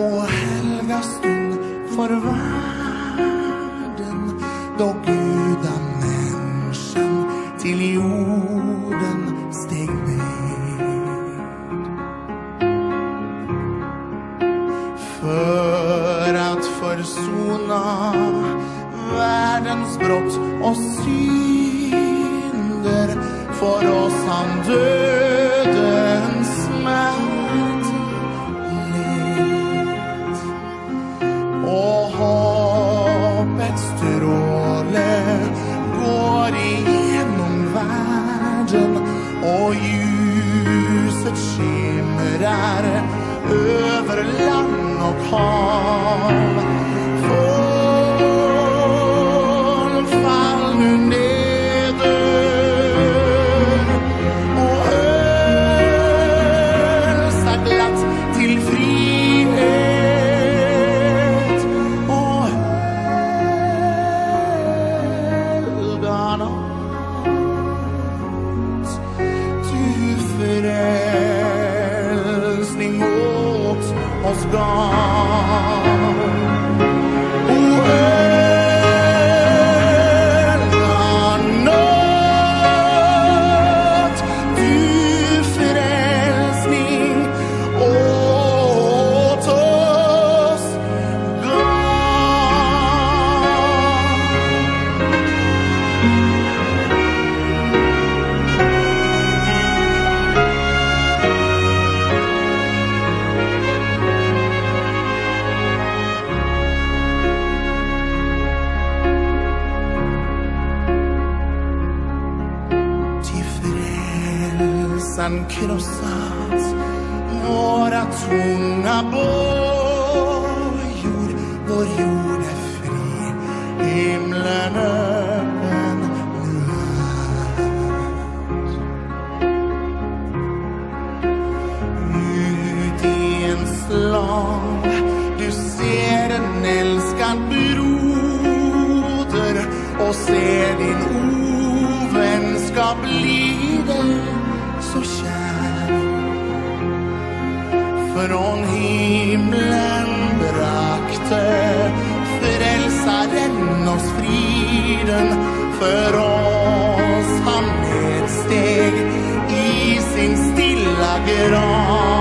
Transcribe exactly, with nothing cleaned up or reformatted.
och helga stund för världen, då gudamänniskan till jorden steg ner. För att försona världens brott och synder, för oss han dödens smärta led. Och hoppets stråle går igenom världen, och ljuset skimrar över land och hav. Full fall nu neder och hälsa glatt till frihet och helga natt. Du frälsning åt oss gav. Han krossat våra tunga bojor, vår jord är fri, himlen öppen natt. Ut i en slav du ser en älskad broder, och ser din ovänskap lider så kär. Från himlen brakte frälsaren oss friden, för oss han nedsteg i sin stilla grav.